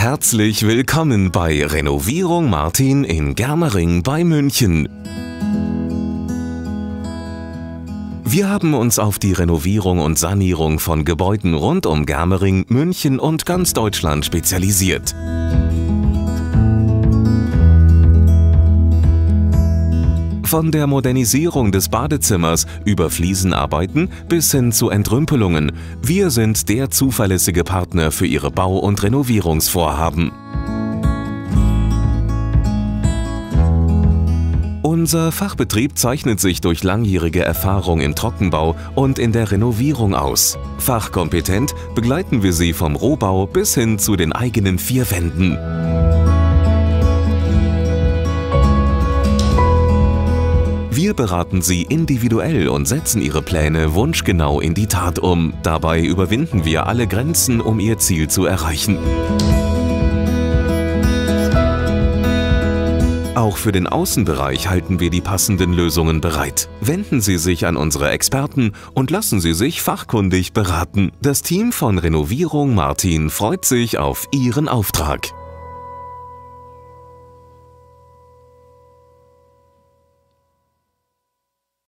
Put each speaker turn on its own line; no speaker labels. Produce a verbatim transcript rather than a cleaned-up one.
Herzlich willkommen bei Renovierung Martin in Germering bei München. Wir haben uns auf die Renovierung und Sanierung von Gebäuden rund um Germering, München und ganz Deutschland spezialisiert. Von der Modernisierung des Badezimmers über Fliesenarbeiten bis hin zu Entrümpelungen. Wir sind der zuverlässige Partner für Ihre Bau- und Renovierungsvorhaben. Unser Fachbetrieb zeichnet sich durch langjährige Erfahrung im Trockenbau und in der Renovierung aus. Fachkompetent begleiten wir Sie vom Rohbau bis hin zu den eigenen vier Wänden. Wir beraten Sie individuell und setzen Ihre Pläne wunschgenau in die Tat um. Dabei überwinden wir alle Grenzen, um Ihr Ziel zu erreichen. Auch für den Außenbereich halten wir die passenden Lösungen bereit. Wenden Sie sich an unsere Experten und lassen Sie sich fachkundig beraten. Das Team von Renovierung Martin freut sich auf Ihren Auftrag.